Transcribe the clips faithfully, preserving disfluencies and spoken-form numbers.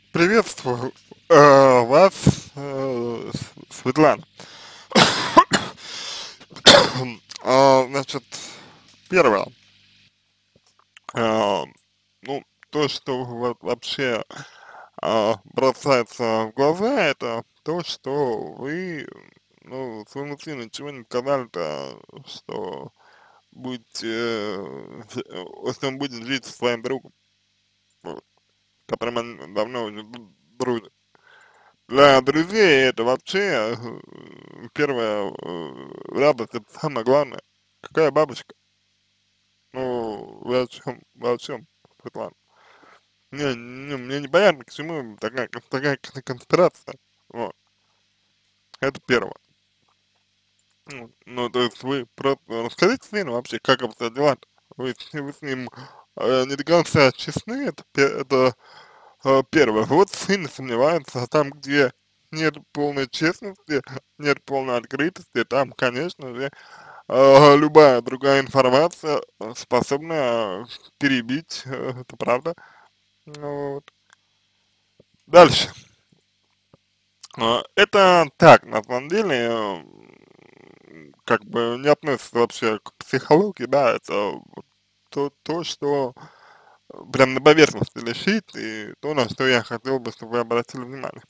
Приветствую э, вас, э, С- Светлана. А, значит, первое. А, ну, то, что вот вообще а, бросается в глаза, это то, что вы, ну, своему сыну ничего не сказали-то, что будете, э, с- если он будет жить со своим другом, вот, которым он давно уже д- дружит. Для друзей это вообще э, первая э, радость, это самое главное. Какая бабочка? Ну, вы о чем, вы о чем, Светлана? Не, не, мне непонятно, к чему такая, такая кон- конспирация. Вот, это первое. Ну, ну, то есть вы просто расскажите сыну вообще, как обстоят дела. Вы, с- вы с ним э, не до конца честны, это, пе- это э, первое. Вот сын сомневается, а там, где нет полной честности, нет полной открытости, там, конечно же, э, любая другая информация э, способна перебить, э, это правда. Ну вот. Дальше. А, Это так, на самом деле, э, как бы не относится вообще к психологии, да, это вот то, то, что прям на поверхности лежит, и то, на что я хотел бы, чтобы вы обратили внимание.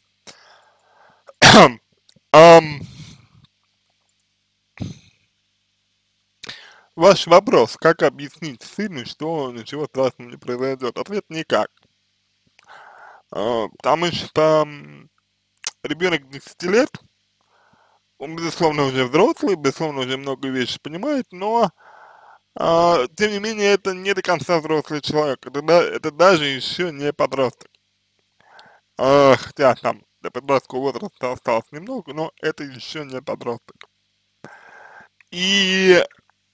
Ам, Ваш вопрос, как объяснить сыну, что ничего страшного не произойдет? Ответ никак. А, потому что м, ребенок десяти лет, он, безусловно, уже взрослый, безусловно, уже много вещей понимает, но, а, тем не менее, это не до конца взрослый человек, это, да, это даже еще не подросток. А, хотя там до подросткового возраста осталось немного, но это еще не подросток. И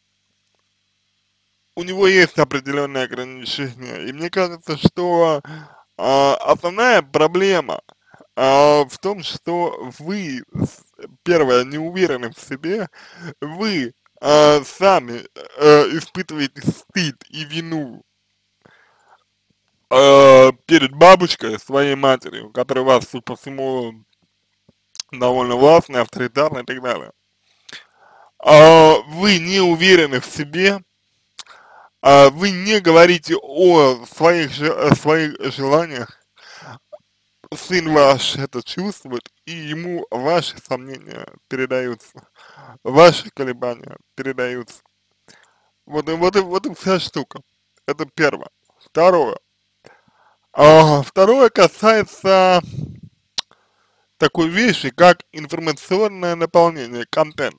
у него есть определенные ограничения. И мне кажется, что а, основная проблема а, в том, что вы, с- первое, не уверены в себе, вы а, сами э, испытываете стыд и вину э, перед бабушкой, своей матерью, которая вас, судя по всему, довольно властная, авторитарная и так далее. А, вы не уверены в себе, а, вы не говорите о своих, же- о своих желаниях, сын ваш это чувствует, и ему ваши сомнения передаются, ваши колебания передаются. Вот, и- вот, и- вот и вся штука. Это первое. Второе. А, второе касается такой вещи, как информационное наполнение, контент.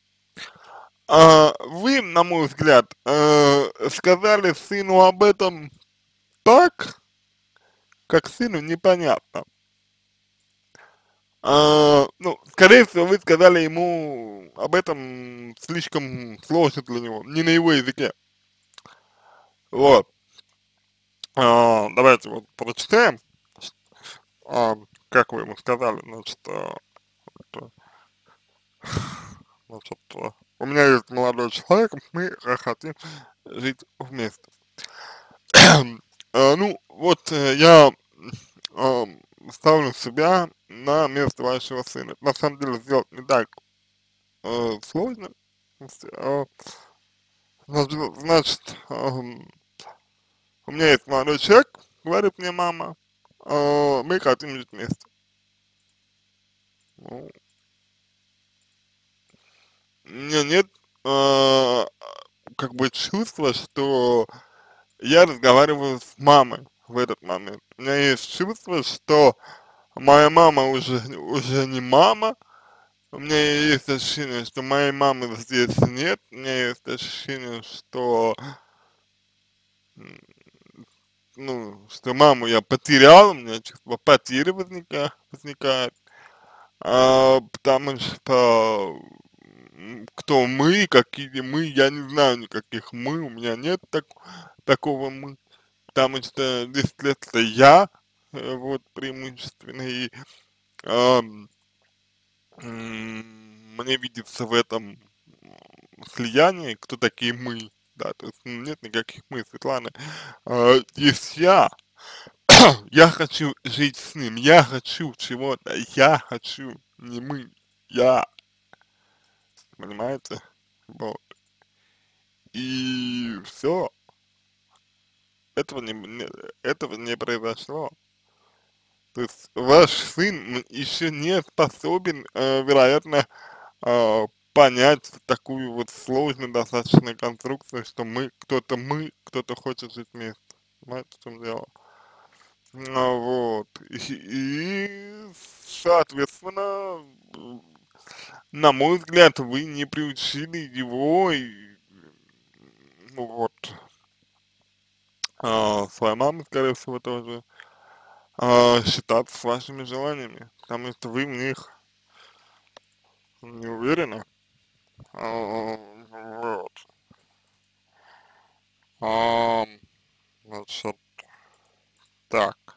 А, вы, на мой взгляд, э, сказали сыну об этом так, как сыну непонятно. А, ну, скорее всего, вы сказали ему об этом слишком сложно для него, не на его языке. Вот. А, давайте вот прочитаем, а, как вы ему сказали, значит, а, это, значит, а, у меня есть молодой человек, мы хотим жить вместе. А, ну, вот э, я а, ставлю себя на место вашего сына. На самом деле сделать не так э, сложно. А, Значит, значит, ам, у меня есть молодой человек, говорит мне мама, а, мы хотим жить вместе. Ну, у меня нет а, как бы чувства, что я разговариваю с мамой в этот момент. У меня есть чувство, что моя мама уже, уже не мама, у меня есть ощущение, что моей мамы здесь нет, у меня есть ощущение, что ну, что маму я потерял, у меня чувство потери возника, возникает, а, потому что м, кто мы, какие мы, я не знаю никаких мы, у меня нет так, такого мы, потому что десять лет это я, э, вот, преимущественно, и ам, м, мне видится в этом м, слияние, кто такие мы, да, то есть ну, нет никаких мы, Светлана, а, есть я, я хочу жить с ним, я хочу чего-то, я хочу, не мы, я, понимаете? Вот. И все, этого не, не- этого не произошло. То есть ваш сын еще не способен, э, вероятно, э, понять такую вот сложную достаточно конструкцию, что мы, кто-то мы, кто-то хочет жить вместе. Понимаете, в чем дело? Ну вот. И, и, соответственно, м, на мой взгляд, вы не приучили его, и, ну вот, а, своей мамы, скорее всего, тоже, а, считаться с вашими желаниями, потому что вы в них не уверены. А, вот. А, значит, так.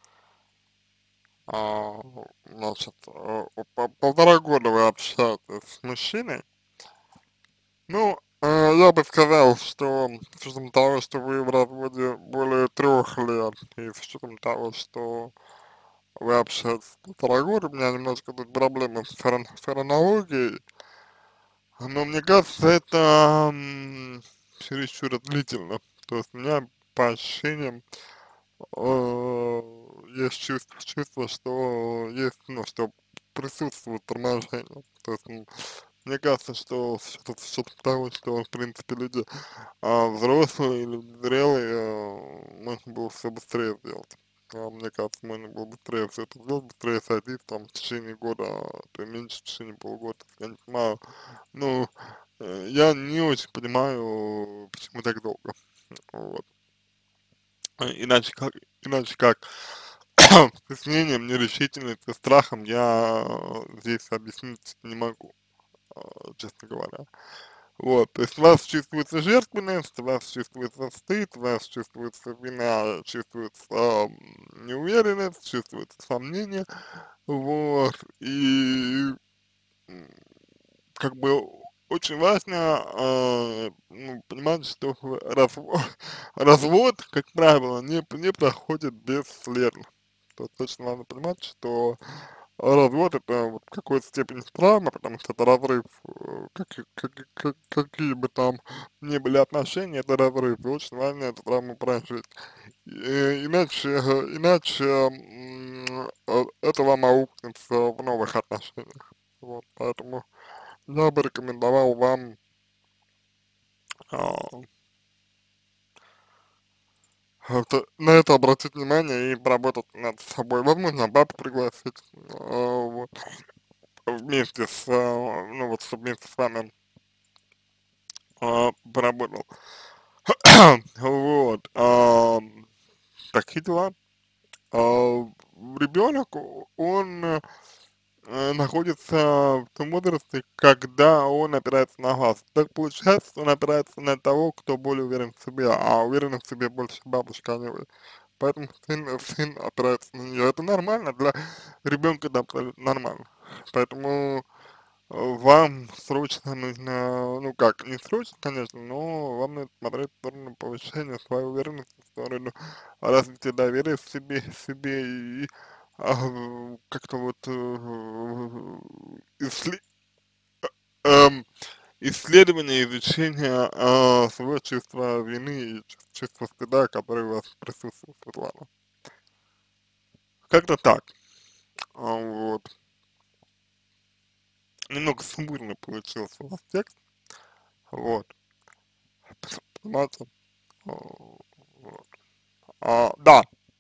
А, значит, э, по- полтора года вы общаетесь с мужчиной. Ну, э, я бы сказал, что с учетом того, что вы в разводе более трех лет, и с учетом того, что вы общаетесь полтора года, у меня немножко тут проблемы с хрон- с хронологией, но мне кажется, это м, чересчур длительно. То есть у меня по ощущениям э, есть чувство, чувство, что есть, ну, что присутствует торможение. То есть м, мне кажется, что с учетом с учетом того, что, в принципе, люди а, взрослые или зрелые, э, можно было все быстрее сделать. А, мне кажется, можно было быстрее все это сделать, быстрее сойти там в течение года, а то и меньше, в течение полугода. Я не понимаю, ну, э, я не очень понимаю, почему так долго. Вот. А Иначе как, иначе как, стеснением, нерешительностью, страхом я э, здесь объяснить не могу, э, честно говоря. Вот, то есть у вас чувствуется жертвенность, у вас чувствуется стыд, у вас чувствуется вина, чувствуется ам, неуверенность, чувствуется сомнение, вот, и м, как бы очень важно, а, ну, понимать, что развод, развод, как правило, не, не проходит бесследно. То есть точно надо понимать, что развод это вот в какой-то степени травма, потому что это разрыв, э, как, как, как, какие бы там ни были отношения, это разрыв, и очень важно эту травму прожить. И, иначе, э, иначе м, э, это вам аукнется в новых отношениях. Вот, поэтому я бы рекомендовал вам а, это, на это обратить внимание и поработать над собой. Возможно, папу пригласить, а, вот, вместе с, а, ну вот, чтобы вместе с вами а, поработал. Вот, ам, такие дела. А, ребенок, он э, находится в том возрасте, когда он опирается на вас. Так получается, что он опирается на того, кто более уверен в себе, а уверен в себе больше бабушка, а не вы. Поэтому сын, сын опирается на нее. Это нормально для ребенка, это абсолютно нормально. Поэтому э, вам срочно нужно, ну как, не срочно, конечно, но вам надо смотреть в сторону повышения своей уверенности, в сторону развития доверия в себе, себе и а, как-то вот э, иссле- эм, исследование, изучение э, своего чувства вины и чувс- чувства стыда, которое у вас присутствует, Светлана. Как-то так. А, вот. Немного сумбурно получился у вас текст. Вот. Понимаете? А, вот. А, да.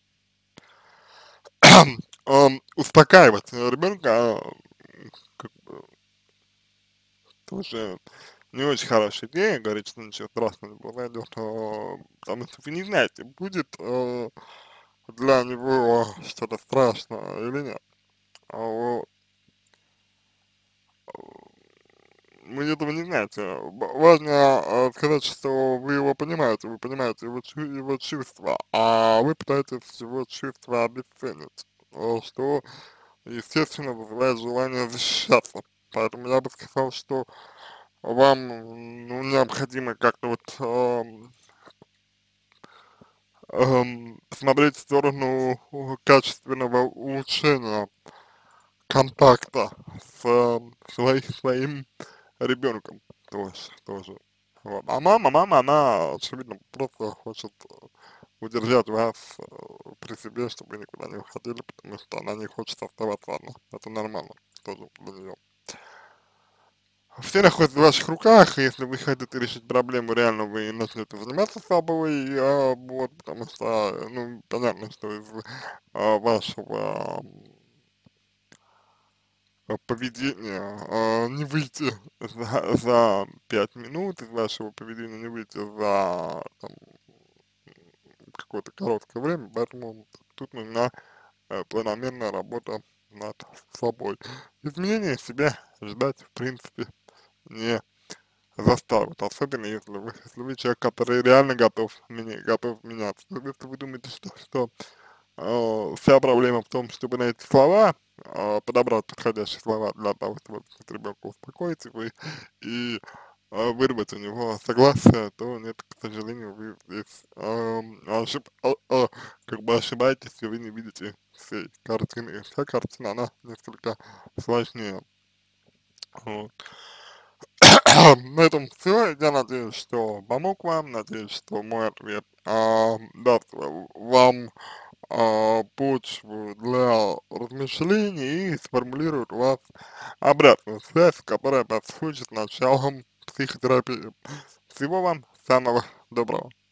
Ам, успокаивать ребенка как бы тоже не очень хорошая идея, говорить, что ничего страшного не произойдет, а, потому что вы не знаете, будет э, для него что-то страшное или нет. А вот, вы этого не знаете. Ва- Важно э, сказать, что вы его понимаете, вы понимаете его, чу- его чувства, а вы пытаетесь его чувства обесценить, э, что, естественно, вызывает желание защищаться. Поэтому я бы сказал, что вам, ну, необходимо как-то вот, эм, эм, смотреть в сторону у- качественного улучшения контакта с э, свои- своим ребенком тоже, тоже. Вот. А мама, мама, она, очевидно, просто хочет э, удержать вас э, при себе, чтобы вы никуда не уходили, потому что она не хочет оставаться одна. Это нормально тоже для нее. Все находится в ваших руках, и если вы хотите решить проблему, реально вы начнете заниматься собой, а, вот, потому что, э, ну, понятно, что из а, вашего а, поведения а, не выйти за, за пять минут, из вашего поведения не выйти за там, какое-то короткое время, поэтому тут нужна э, планомерная работа над собой. Изменения себя ждать, в принципе, не заставит, особенно если вы, если вы человек, который реально готов, меня, готов меняться. Но если вы думаете, что, что э, вся проблема в том, чтобы найти слова, э, подобрать подходящие слова для того, чтобы ребенка успокоить его и, и э, вырвать у него согласие, то нет, к сожалению, вы здесь э, ошиб, э, э, как бы ошибаетесь, и вы не видите всей картины. И вся картина, она несколько сложнее. Вот. На этом все. Я надеюсь, что помог вам. Надеюсь, что мой ответ а, даст вам а, почву для размышлений и сформулирует у вас обратную связь, которая послужит началом психотерапии. Всего вам самого доброго.